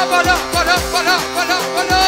بالا بالا بالا بالا بالا.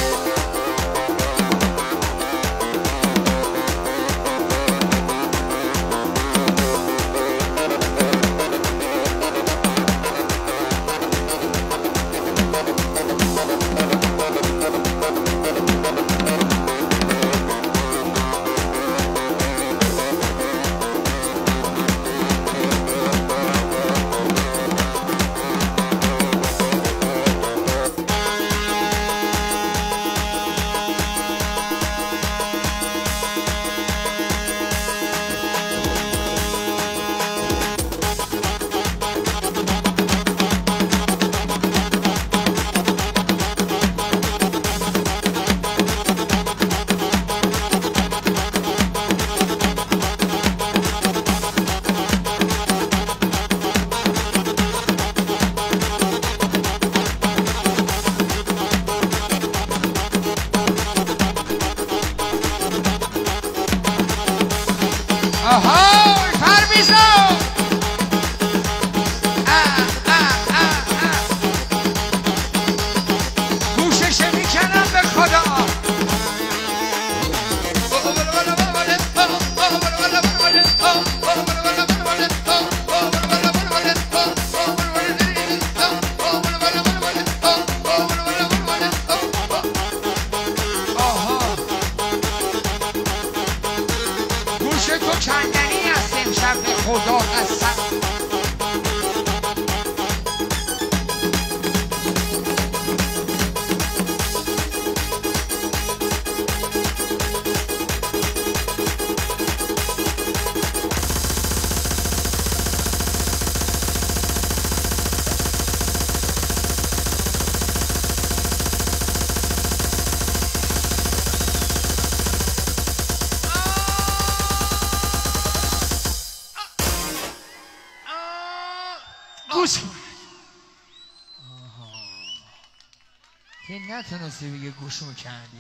که نتونستی بگه گوشمو کردی.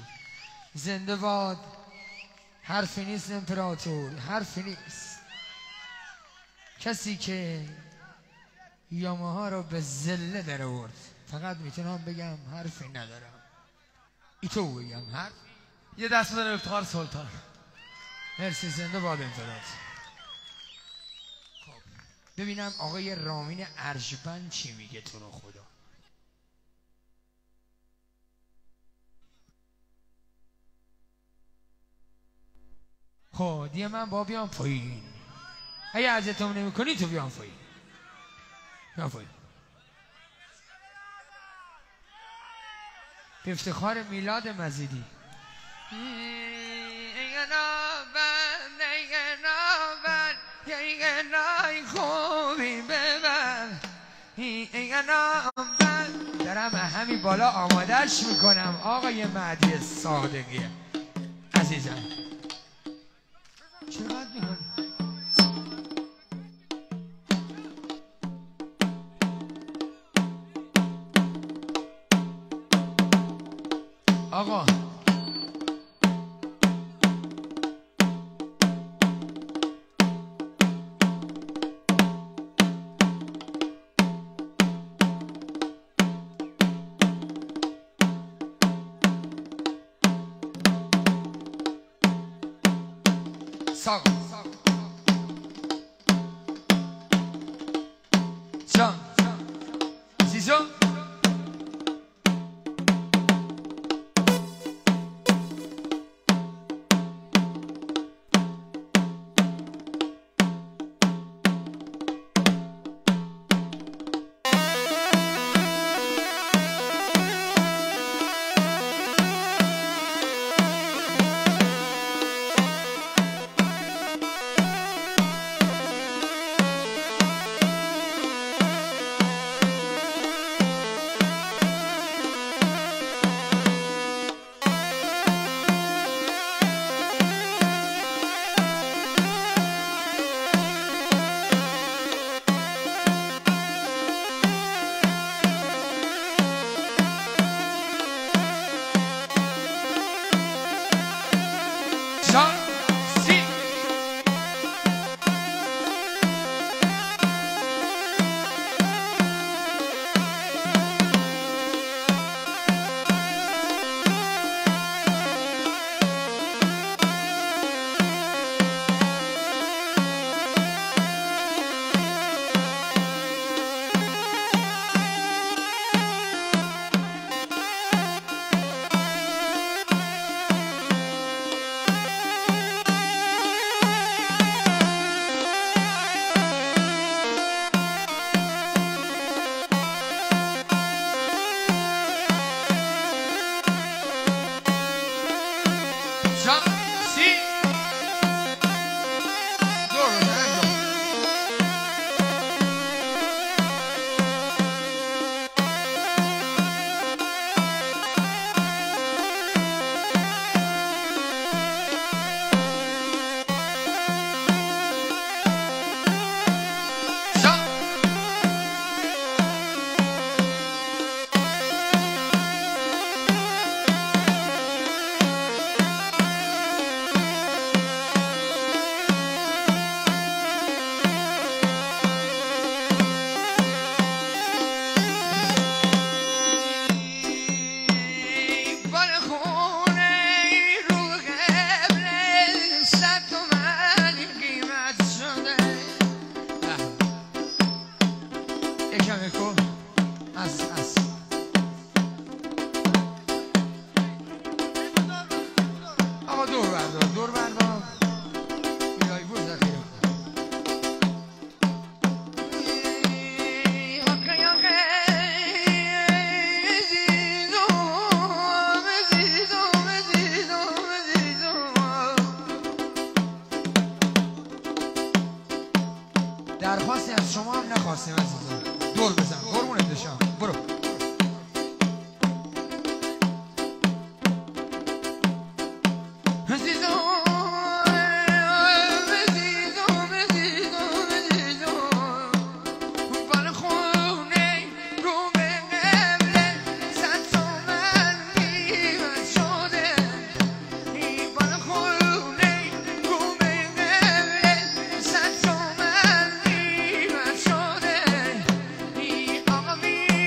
زنده باد. حرفی نیست امپراتور، حرفی نیست. کسی که یاماها رو به زله در آورد. فقط میتونم بگم حرفی ندارم. ای تو بگم حرف. یه دست بدن افتخار سلطان. مرسی. زنده باد امپراتور. خب ببینم آقای رامین ارجبند چی میگه تو رو خدا. خب دیگه من با بیام پایین. اگه عزتم نمی کنی تو بیام پایین. بیام پایین. به افتخار میلاد مزیدی. دارم همین بالا آمادهش میکنم آقای مهدی صادقی عزیزم. چرا بد میکنی؟ آقا ساق جان زیزو جمع کن از آقا دور بردار بیای بود ذخیره کن درخواستی از شما هم نخواستیم عزیزان دور بزن قربونت بشم برو Come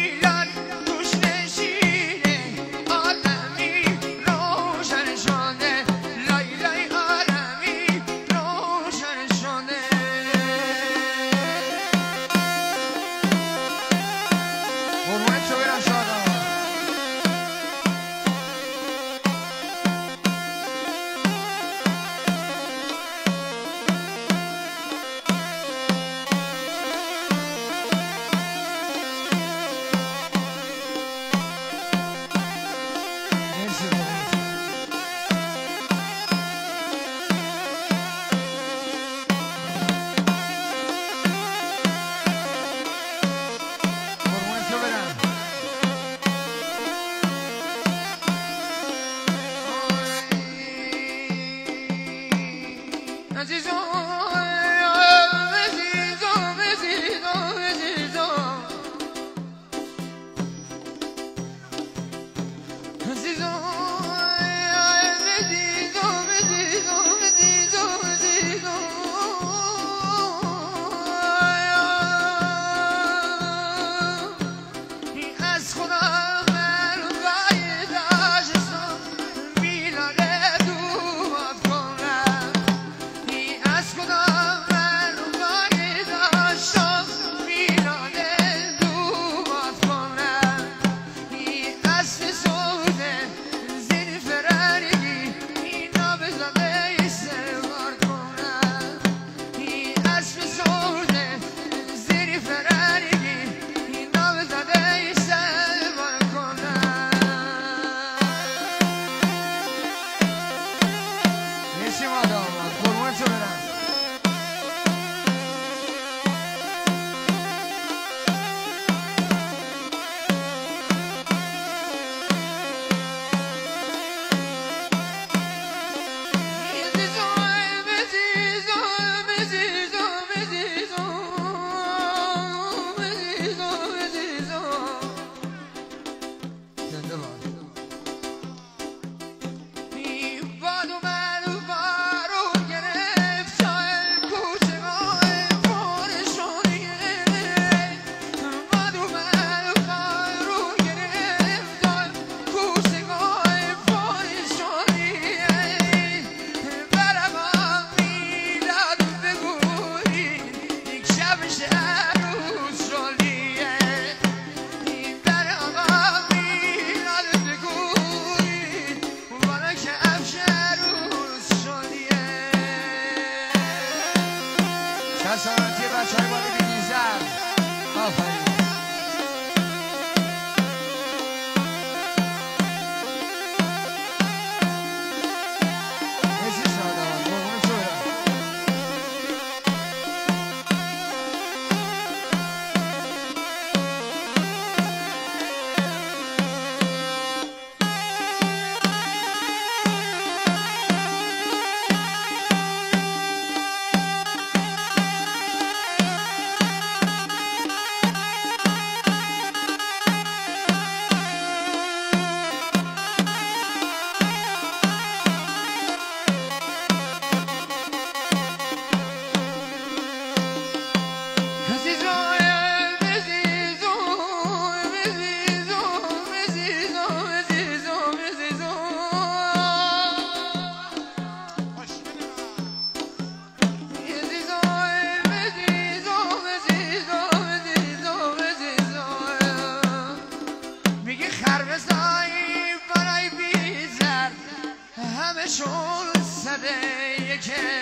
همشون سده که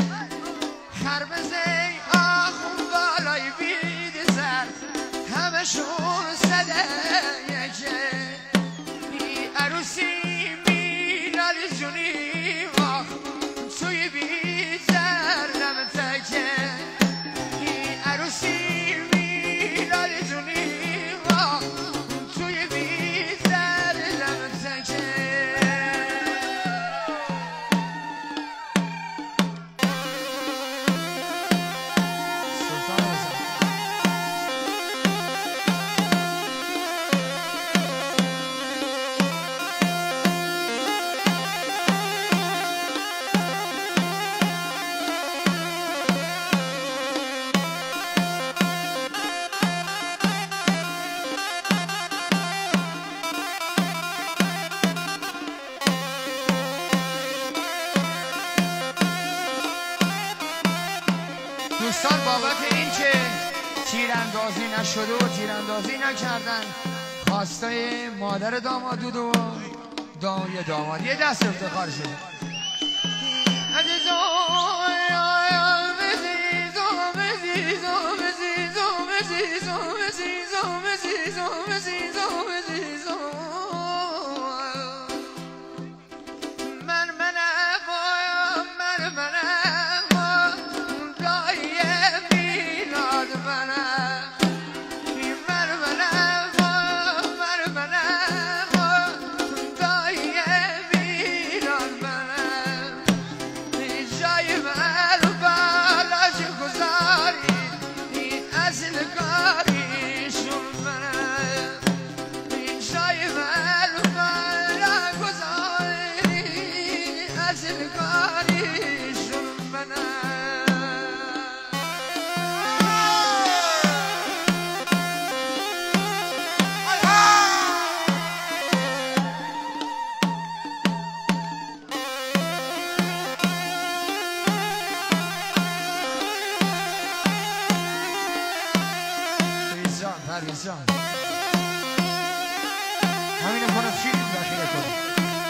خربزه آخون بالای بید زد همشون سده که ای عروسی میلالی جونی آخ توی بید زردم تکه ای عروسی میلالی جونی آخ توی بید زردم تکه دوستان بابت این که تیراندازی نشده و تیراندازی نکردن خواستای مادر داماد بود و داماد داماد یه دست افتخار شده پرویزان همینو کنم فیلم داخله کنم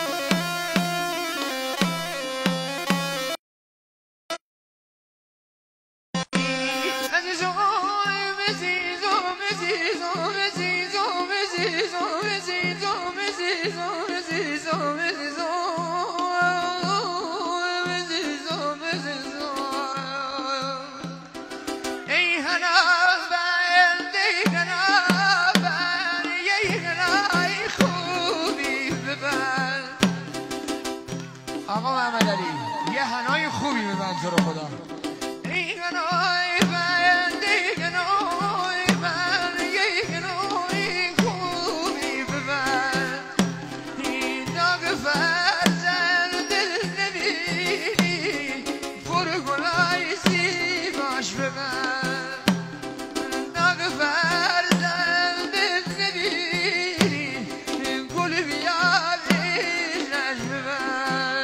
آقا محمد علی یه هنای خوبی ببند تو رو خدا ای هنای بند ای هنای بند یه هنای خوبی ببند این داغ فرزند دل نبینی پر گلای زیباش ببند داغ فرزند دل نبینی گل بیاریش ببند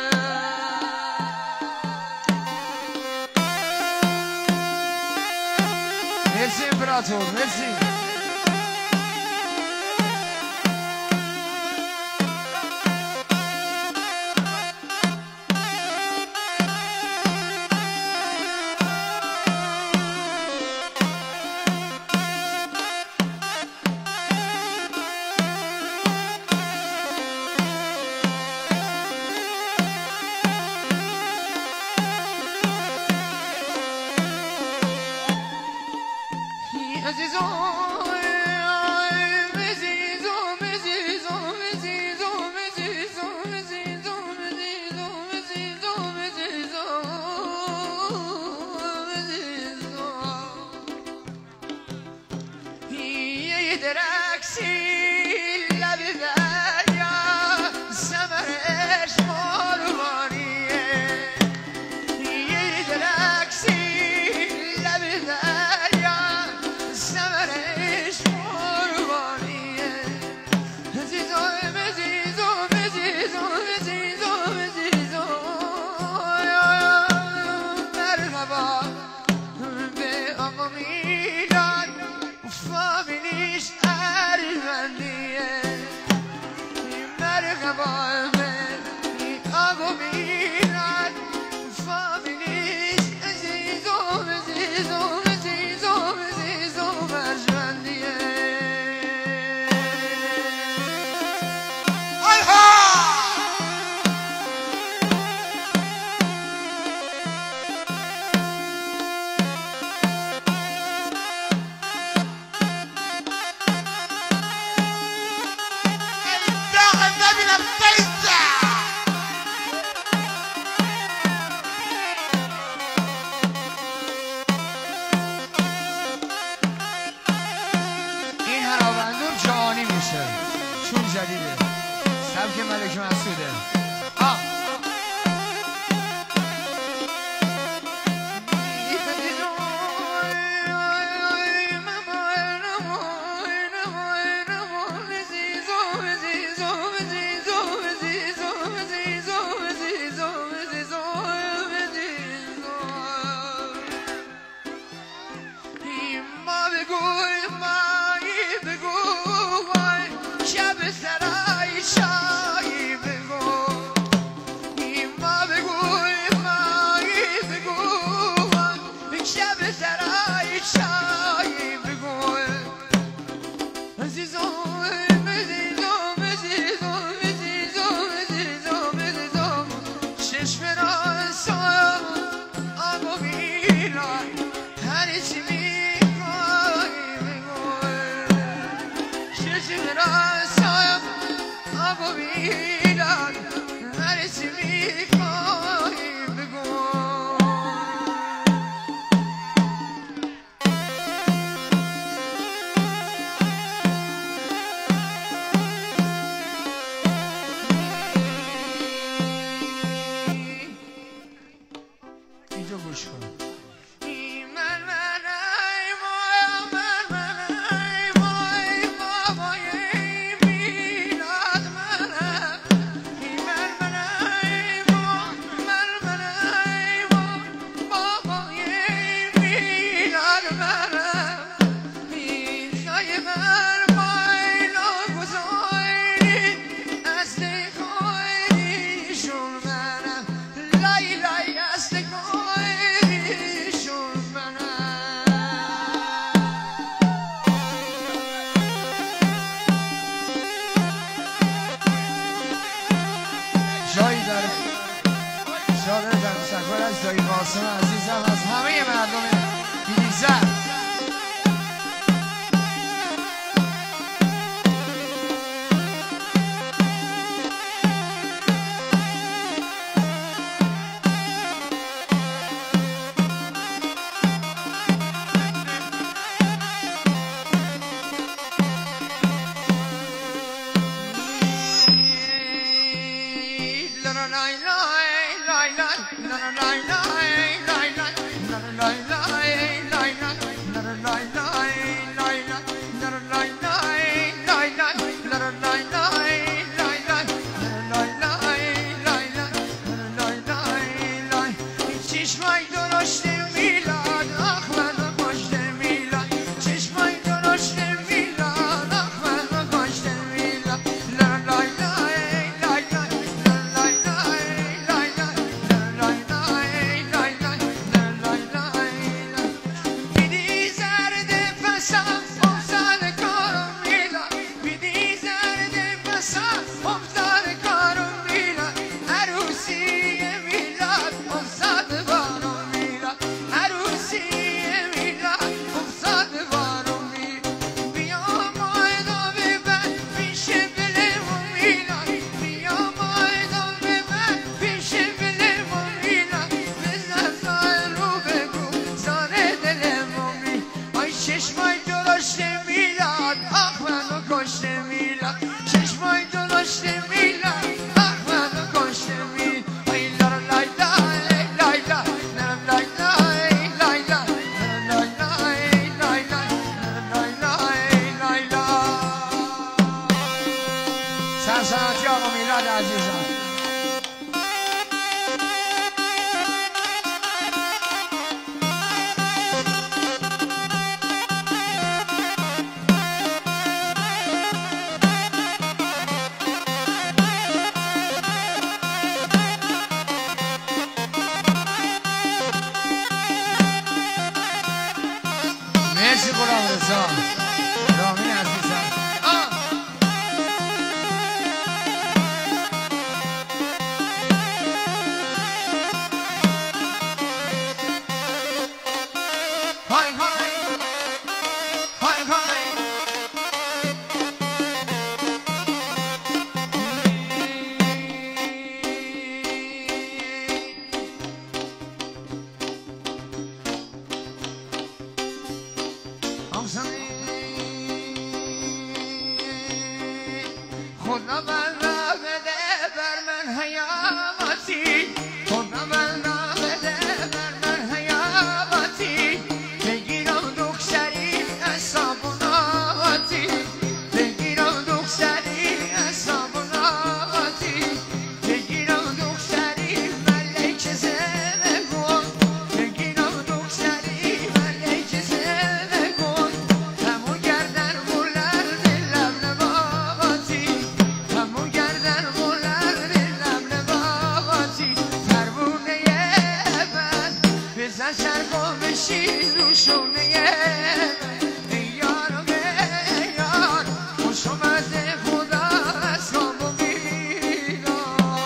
مرسی امپراتور مرسی مرحبا میشه چون جدیده سبک ملک مسعوده عزیزم از همه مردم بیلیزر مرسی غلام رضا رامین عزیزم خدا بلا بده بر من حیامتی خدا بلا بده بر من حیامتی بگیرم دکتری حسابوناتی بگیرم دکتری حسابوناتی بگیرم دکتری ملک زمگون بگیرم دکتری ملک زمگون همون گردن مولر دلم نباتی همون گردن مولر دلم نباتی پروونه من بزن شرقا بشین روشونه من یارم یار خوش اومده خدا از کامو بیران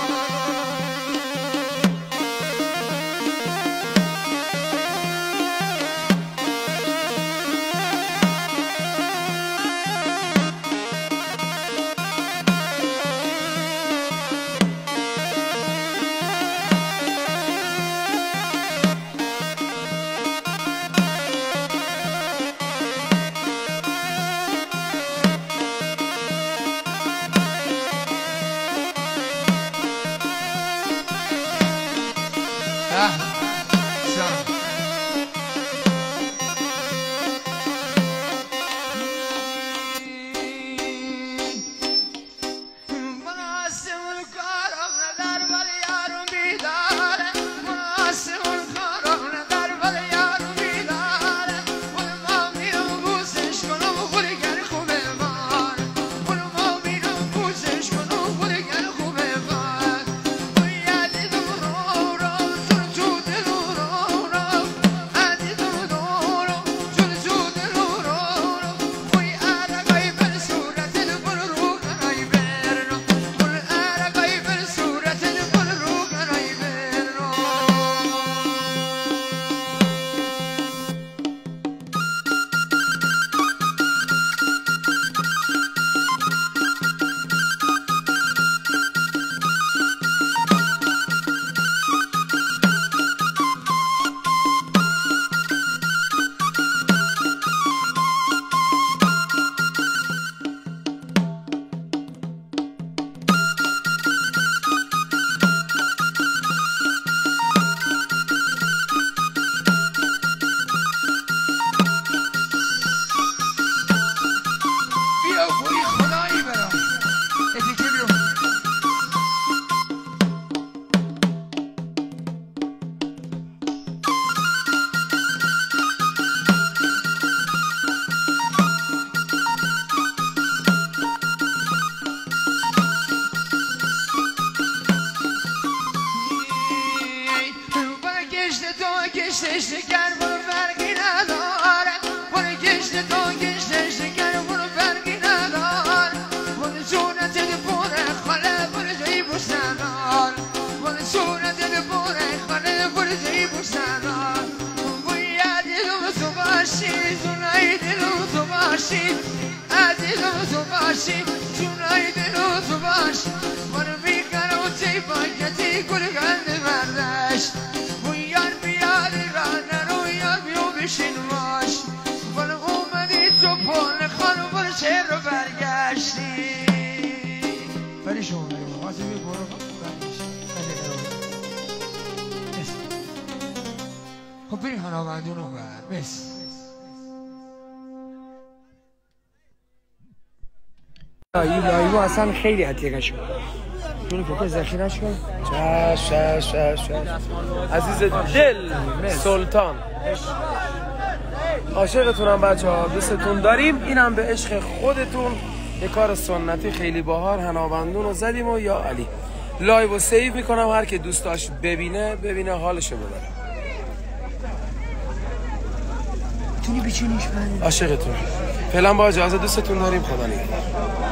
خب بریم هنابندون رو بر بس این لایو اصلا خیلی حتیقه شد جونی فکر ذخیره شد چش عزیز دل سلطان عاشقتونم بچه ها دوستتون داریم اینم به عشق خودتون یه کار سنتی خیلی باحال هنابندون رو زدیم و یا علی لایو و سیو میکنم هر که دوست داشت ببینه حالشو ببره تونی بچینیش من عاشقتون فعلا با اجازه دوستتون داریم خدا نگهدار